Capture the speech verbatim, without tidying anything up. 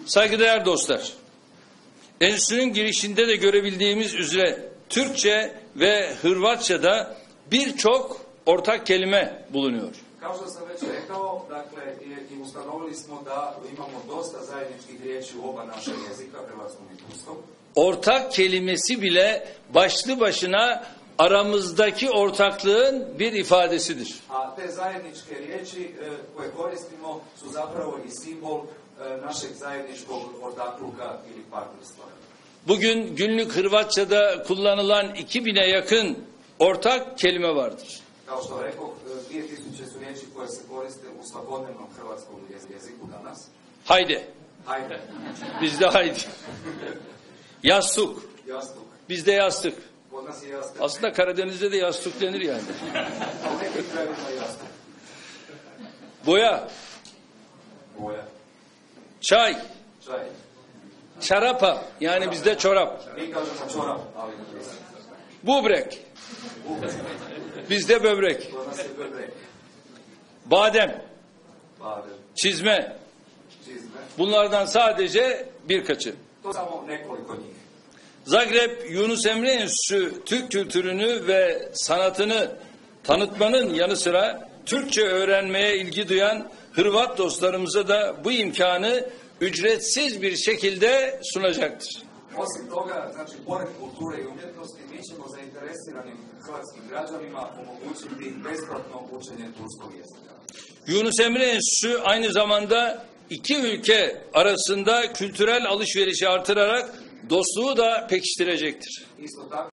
Saygıdeğer dostlar, enstitünün girişinde de görebildiğimiz üzere Türkçe ve Hırvatça'da birçok ortak kelime bulunuyor. Kao što sam već rekao, dakle, i ustanovili smo da imamo dosta zajedničkih riječi u oba naša jezika, hrvatskom i turskom. Ortak kelimesi bile başlı başına aramızdaki ortaklığın bir ifadesidir. A te zajedničke riječi koje koristimo su zapravo i simbol našeg zajedničkog ortakluka ili partnerstva. Bugün günlük Hırvatça'da kullanılan iki bine yakın ortak kelime vardır. Kao što rekoh, dvije tisuće su riječi koje se koriste u svakodnevnom hrvatskom jeziku danas. Haydi. Hajde. Bizde haydi. Yastuk. Jastuk. Bizde yastık. Kod nas je jastuk. Aslında Karadeniz'de de yastuk denir yani. U nekim krajevima je jastuk. Boya, Boja. çay, Čaj. şarapa yani bizde çorap. Mi kažemo čorap, ali ne mislim. Bubrek, Bubrek. bizde böbrek. Kod nas je böbrek. Badem, Badem. çizme. Čizme. Bunlardan sadece birkaçı. To samo nekoliko njih. Zagreb Yunus Emre Enstitüsü Türk kültürünü ve sanatını tanıtmanın yanı sıra Türkçe öğrenmeye ilgi duyan Hırvat dostlarımıza da bu imkanı ücretsiz bir şekilde sunacaktır. Osim toga, znači, pored kulture i umjetnosti, mi ćemo zainteresiranim hrvatskim građanima omogućiti besplatno učenje turskog jezika. Yunus Emre Enstitüsü aynı zamanda iki ülke arasında kültürel alışverişi artırarak dostluğu da pekiştirecektir. Isto tako,